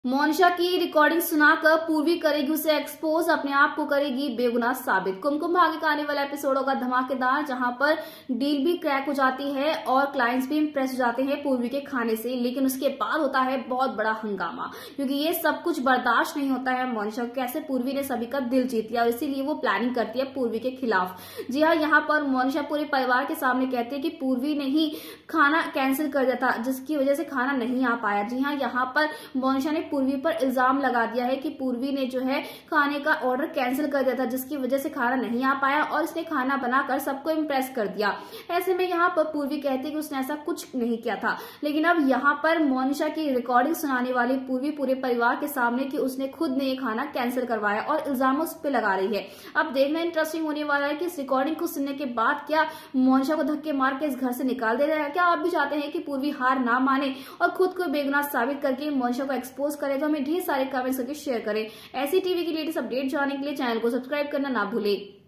मोनिशा की रिकॉर्डिंग सुनाकर पूर्वी करेगी उसे एक्सपोज, अपने आप को करेगी बेगुनाह साबित। कुमकुम भाग्य का आने वाला एपिसोड होगा धमाकेदार, जहां पर डील भी क्रैक हो जाती है और क्लाइंट्स भी इंप्रेस हो जाते हैं पूर्वी के खाने से। लेकिन उसके बाद होता है बहुत बड़ा हंगामा, क्योंकि ये सब कुछ बर्दाश्त नहीं होता है मोनिशा को। कैसे पूर्वी ने सभी का दिल जीत लिया और इसीलिए वो प्लानिंग करती है पूर्वी के खिलाफ। जी हाँ, यहाँ पर मोनिशा पूरे परिवार के सामने कहती है कि पूर्वी ने ही खाना कैंसिल कर दिया था, जिसकी वजह से खाना नहीं आ पाया। जी हाँ, यहाँ पर मोनिशा ने पूर्वी पर इल्जाम लगा दिया है कि पूर्वी ने जो है खाने का ऑर्डर कैंसिल कर दिया था, जिसकी वजह से खाना नहीं आ पाया और इसने खाना बनाकर सबको इम्प्रेस कर दिया। ऐसे में यहाँ पर पूर्वी कहती है कि उसने ऐसा कुछ नहीं किया था। लेकिन अब यहाँ पर मोनिशा की रिकॉर्डिंग सुनाने वाली पूर्वी पूरे परिवार के सामने कि उसने खुद ने ये खाना कैंसिल करवाया और इल्जाम उस पर लगा रही है। अब देखना इंटरेस्टिंग होने वाला है कि इस रिकॉर्डिंग को सुनने के बाद क्या मोनिशा को धक्के मार के इस घर से निकाल दे रहा है। क्या आप भी चाहते हैं कि पूर्वी हार ना माने और खुद को बेगुनाह साबित करके मोनिशा को एक्सपोज करे? तो हमें ढेर सारे कमेंट्स करके शेयर करें। ऐसी टीवी की लेटेस्ट अपडेट जानने के लिए चैनल को सब्सक्राइब करना ना भूलें।